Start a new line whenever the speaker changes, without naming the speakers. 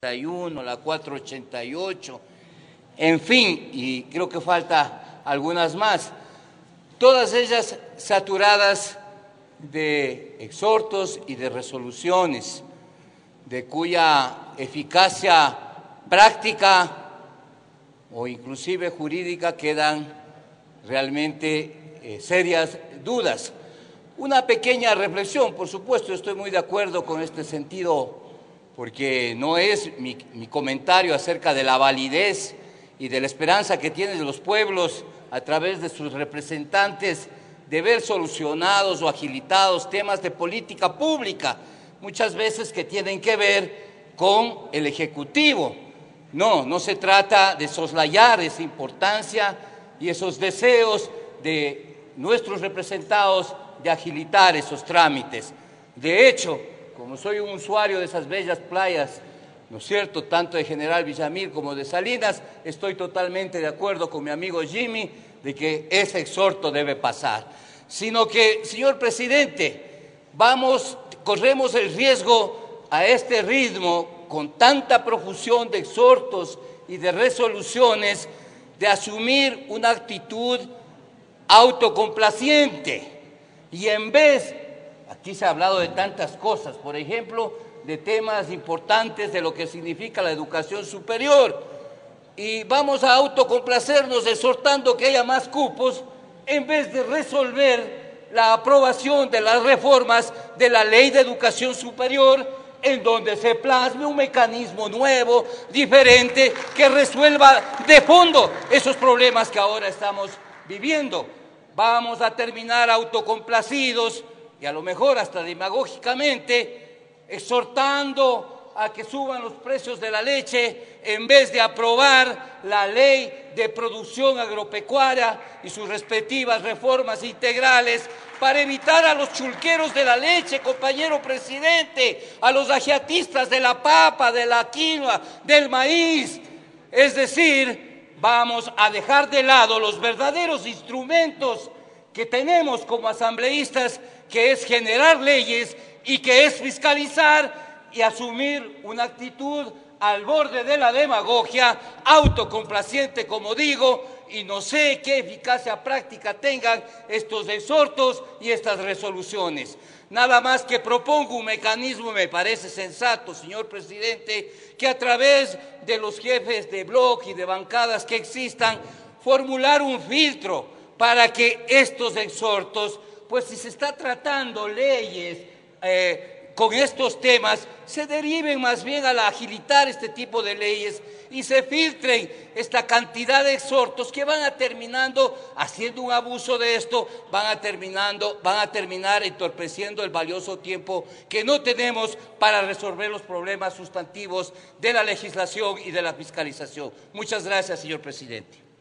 la 488, en fin, y creo que falta algunas más, todas ellas saturadas de exhortos y de resoluciones, de cuya eficacia práctica o inclusive jurídica quedan realmente serias dudas. Una pequeña reflexión, por supuesto, estoy muy de acuerdo con este sentido, porque no es mi comentario acerca de la validez y de la esperanza que tienen los pueblos a través de sus representantes de ver solucionados o agilitados temas de política pública, muchas veces que tienen que ver con el Ejecutivo. No se trata de soslayar esa importancia y esos deseos de nuestros representados de agilitar esos trámites. De hecho, como soy un usuario de esas bellas playas, ¿no es cierto?, tanto de General Villamil como de Salinas, estoy totalmente de acuerdo con mi amigo Jimmy de que ese exhorto debe pasar. Sino que, señor presidente, corremos el riesgo a este ritmo, con tanta profusión de exhortos y de resoluciones, de asumir una actitud autocomplaciente. Y en vez, aquí se ha hablado de tantas cosas, por ejemplo, de temas importantes de lo que significa la educación superior, y vamos a autocomplacernos exhortando que haya más cupos, en vez de resolver la aprobación de las reformas de la Ley de Educación Superior, en donde se plasme un mecanismo nuevo, diferente, que resuelva de fondo esos problemas que ahora estamos viviendo. Vamos a terminar autocomplacidos y a lo mejor hasta demagógicamente exhortando a que suban los precios de la leche en vez de aprobar la ley de producción agropecuaria y sus respectivas reformas integrales para evitar a los chulqueros de la leche, compañero presidente, a los agiatistas de la papa, de la quinoa, del maíz. Es decir, vamos a dejar de lado los verdaderos instrumentos que tenemos como asambleístas, que es generar leyes y que es fiscalizar y asumir una actitud al borde de la demagogia, autocomplaciente, como digo, y no sé qué eficacia práctica tengan estos exhortos y estas resoluciones. Nada más que propongo un mecanismo, me parece sensato, señor presidente, que a través de los jefes de bloque y de bancadas que existan, formular un filtro para que estos exhortos, pues si se está tratando leyes con estos temas, se deriven más bien a agilitar este tipo de leyes y se filtren esta cantidad de exhortos que van a terminando haciendo un abuso de esto, van a terminar entorpeciendo el valioso tiempo que no tenemos para resolver los problemas sustantivos de la legislación y de la fiscalización. Muchas gracias, señor presidente.